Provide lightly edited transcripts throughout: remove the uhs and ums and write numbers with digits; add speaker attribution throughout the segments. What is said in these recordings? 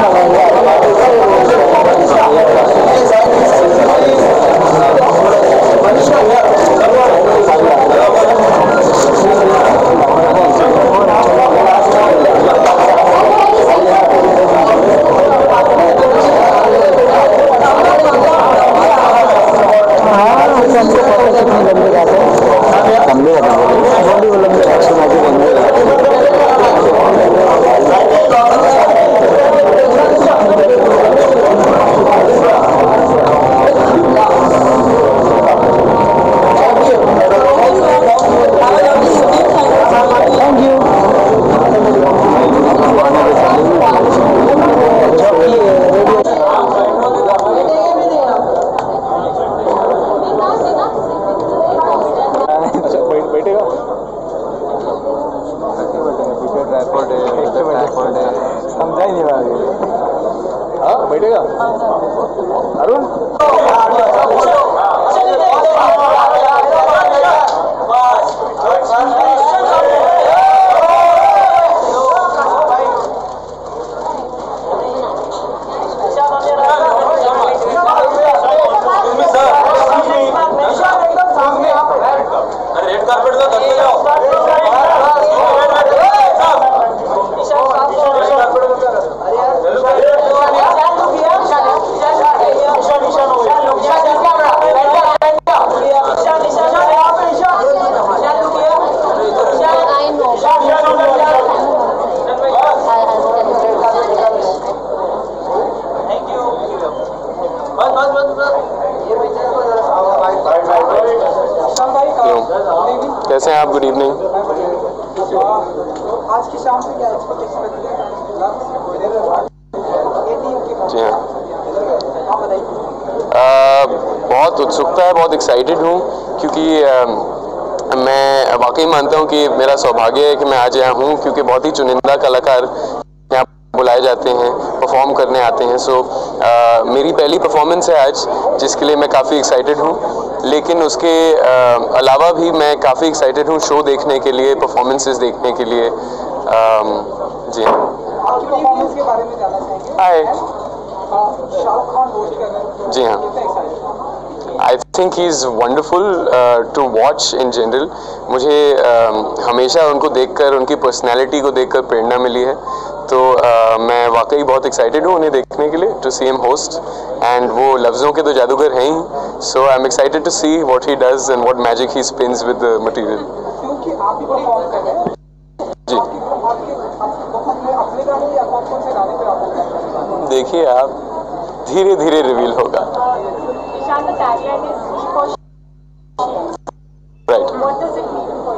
Speaker 1: समझा ही नहीं बात। हाँ बैठेगा अरुण।
Speaker 2: कैसे हैं आप? Good evening.
Speaker 3: आज की शाम से क्या एक्सपेक्टेशन रखते हैं?
Speaker 2: जी हाँ,
Speaker 3: आप बताइए।
Speaker 2: बहुत उत्सुकता है, बहुत एक्साइटेड हूँ क्योंकि मैं वाकई मानता हूँ कि मेरा सौभाग्य है कि मैं आज यहाँ हूँ, क्योंकि बहुत ही चुनिंदा कलाकार यहाँ बुलाए जाते हैं, परफॉर्म करने आते हैं। सो मेरी पहली परफॉर्मेंस है आज, जिसके लिए मैं काफ़ी एक्साइटेड हूँ। लेकिन उसके अलावा भी मैं काफ़ी एक्साइटेड हूँ शो देखने के लिए, परफॉर्मेंसेस देखने के लिए। जी
Speaker 3: आपकी परफॉर्मेंस के बारे में जानना चाहेंगे।
Speaker 2: हाय।
Speaker 3: शाहरुख खान होस्ट कर रहे हैं।
Speaker 2: जी हाँ, I think he is wonderful to watch in general. मुझे हमेशा उनको देखकर, उनकी पर्सनैलिटी को देखकर प्रेरणा मिली है। तो मैं वाकई बहुत एक्साइटेड हूँ उन्हें देखने के लिए, to see him host. And वो लफ्ज़ों के तो जादूगर हैं ही, so I am excited to see what he does and what magic he spins with the material.
Speaker 3: क्योंकि आप भी परफॉर्म कर रहे हैं
Speaker 2: जी,
Speaker 3: अपने गाने या कौन से गाने पर आप
Speaker 2: देखिए आप, धीरे धीरे रिवील होगा। Right.
Speaker 4: What does it mean for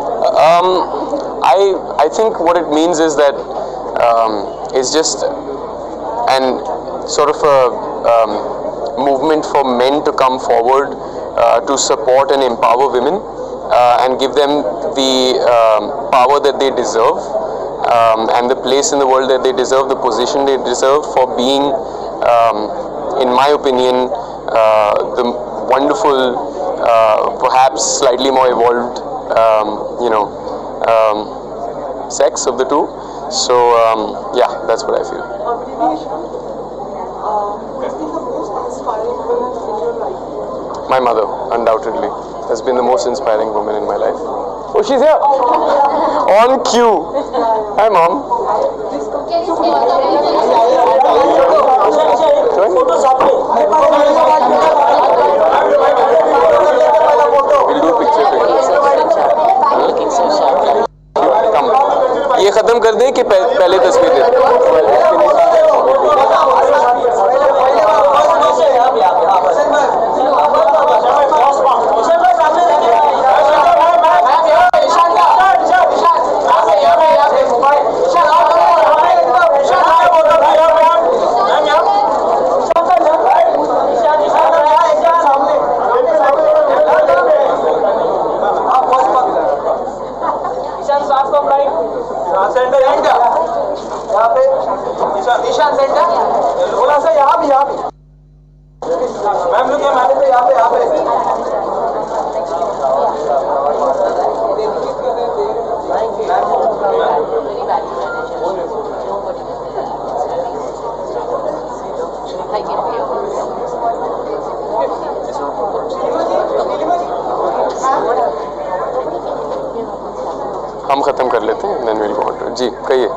Speaker 4: you?
Speaker 2: I think what it means is that it's just an sort of a movement for men to come forward to support and empower women and give them the power that they deserve and the place in the world that they deserve, the position they deserve for being, in my opinion, the wonderful, perhaps slightly more evolved, sex of the two. So yeah, that's what I feel. My mother, undoubtedly, has been the most inspiring woman in my life. Oh, she's here! On cue! Hi, Mom. We'll do picture. ये खत्म कर दें कि पहले तस्वीर दे दें?
Speaker 3: Centre यहाँ पे ईशान सेंटर बोला सर।
Speaker 2: कर लेते हैं, then we'll go on to it. जी कहिए.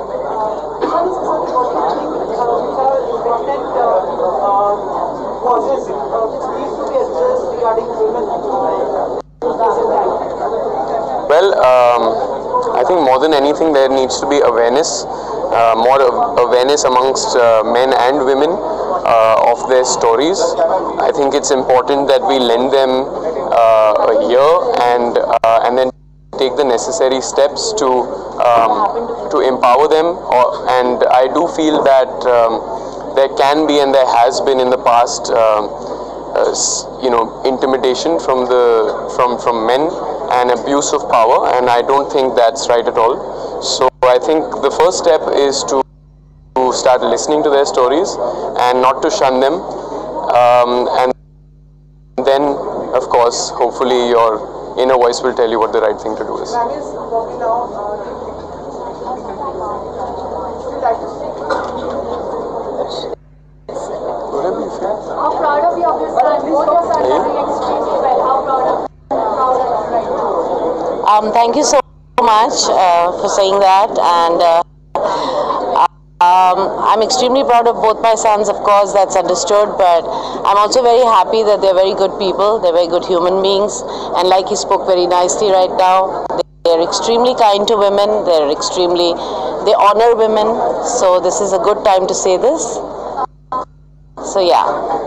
Speaker 2: Well, I think more than anything there needs to be awareness, more awareness amongst men and women of their stories. I think it's important that we lend them a ear and then take the necessary steps to empower them. And I do feel that there can be and there has been in the past intimidation from men and abuse of power, and I don't think that's right at all. So I think the first step is to start listening to their stories and not to shun them, and then of course hopefully your inner voice will tell you what the right thing to do is.
Speaker 4: How proud of you of your son? Both your sons are doing extremely well. How proud of you right now?
Speaker 5: Thank you so much for saying that, and I'm extremely proud of both my sons. Of course, that's understood, but I'm also very happy that they're very good people. They're very good human beings, and like he spoke very nicely right now, they're extremely kind to women. They honor women. So this is a good time to say this. So yeah.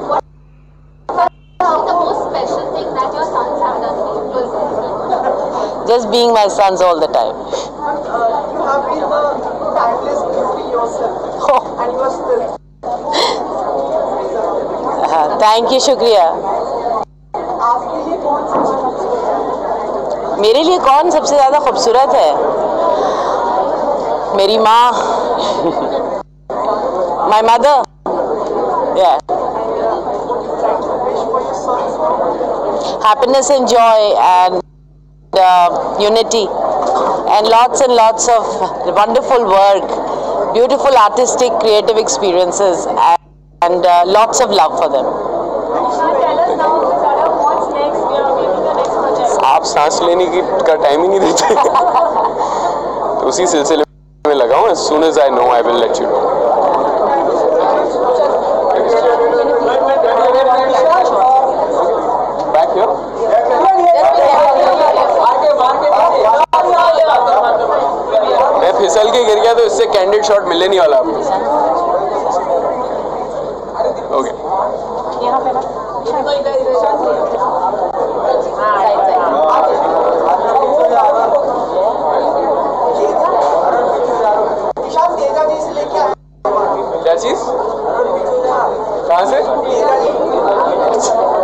Speaker 4: The most special thing that your sons have done for you?
Speaker 5: Just being my sons all the time.
Speaker 3: You have been the timeless beauty yourself, and you are still.
Speaker 5: Thank you, शुक्रिया.
Speaker 3: आपके लिए कौन सबसे खूबसूरत है?
Speaker 5: मेरे लिए कौन सबसे ज़्यादा खूबसूरत है? मेरी माँ. My mother. Yeah. Happiness and joy and unity and lots of wonderful work, beautiful artistic creative experiences, and lots of love for them.
Speaker 4: Tell us now, Sara, what's next? We are making the next project.
Speaker 2: आप सांस लेने का time ही नहीं देते. तो उसी सिलसिले में लगा हूँ. As soon as I know, I will let you know. Back here. मैं फिसल के गिर गया तो इससे कैंडिड शॉट मिलने नहीं वाला आपको. ओके. क्या चीज? कहाँ से?